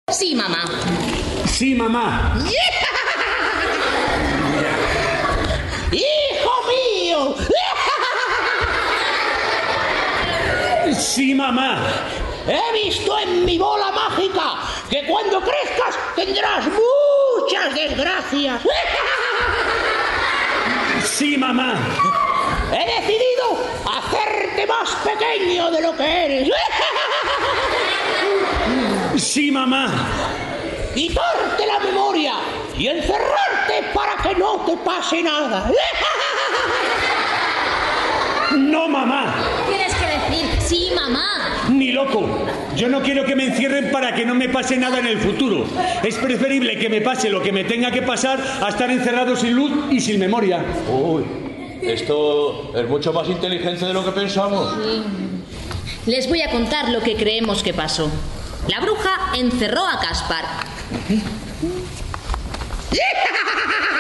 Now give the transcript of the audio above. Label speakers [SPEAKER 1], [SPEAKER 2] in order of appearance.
[SPEAKER 1] Sí, mamá.
[SPEAKER 2] Sí, mamá.
[SPEAKER 3] ¡Hijo mío!
[SPEAKER 2] Sí, mamá.
[SPEAKER 3] He visto en mi bola mágica que cuando crezcas tendrás muchas desgracias.
[SPEAKER 2] Sí, mamá.
[SPEAKER 3] He decidido hacerte más pequeño de lo que eres.
[SPEAKER 2] Sí, mamá.
[SPEAKER 3] Quitarte la memoria y encerrarte para que no te pase nada.
[SPEAKER 2] No, mamá.
[SPEAKER 1] Tienes que decir sí, mamá.
[SPEAKER 2] Ni loco. Yo no quiero que me encierren para que no me pase nada en el futuro. Es preferible que me pase lo que me tenga que pasar a estar encerrado sin luz y sin memoria.
[SPEAKER 4] Uy, esto es mucho más inteligente de lo que pensamos.
[SPEAKER 1] Sí. Les voy a contar lo que creemos que pasó. La bruja encerró a Caspar.